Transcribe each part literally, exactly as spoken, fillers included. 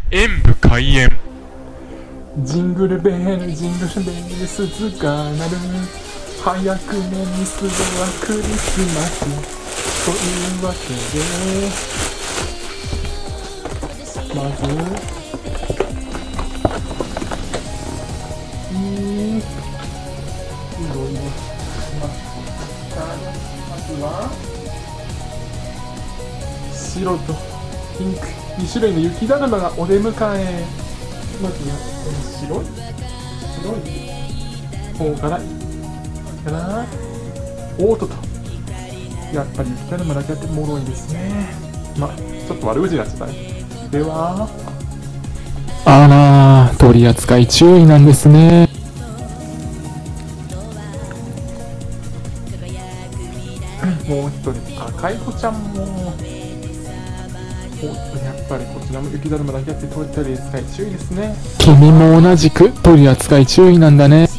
演武開演。 ジングルベルジングルベル鈴が鳴る。早くもミスドはクリスマスというわけで、まずうんいろいろしましたが、まずは白とピンクに種類の雪だるまがお出迎え。まずはこの白い白い方からかな。おーとと、やっぱり雪だるまだけあってもろいですね。まあちょっと悪口になっちゃったね。ではあらー、取り扱い注意なんですね。 もう一人赤い子ちゃんもおやっぱりこちらも雪だるまだけあって取り扱い注意ですね。 君も同じく取り扱い注意なんだね。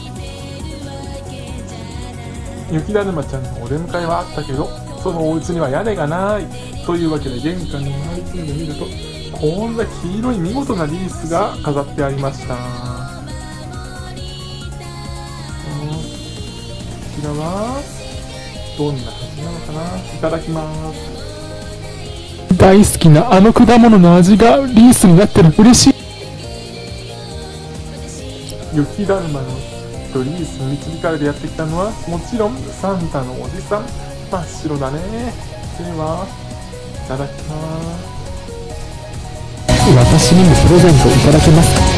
雪だるまちゃんのお出迎えはあったけど、そのお家には屋根がないというわけで、玄関に回り込んでみるとこんな黄色い見事なリースが飾ってありました。こちらはどんな味なのかな。いただきます。 大好きなあの果物の味がリースになってる。嬉しい。 雪だるまのリースに導かれてやってきたのはもちろんサンタのおじさん。真っ白だね。ではいただきます。 私にもプレゼントいただけますか？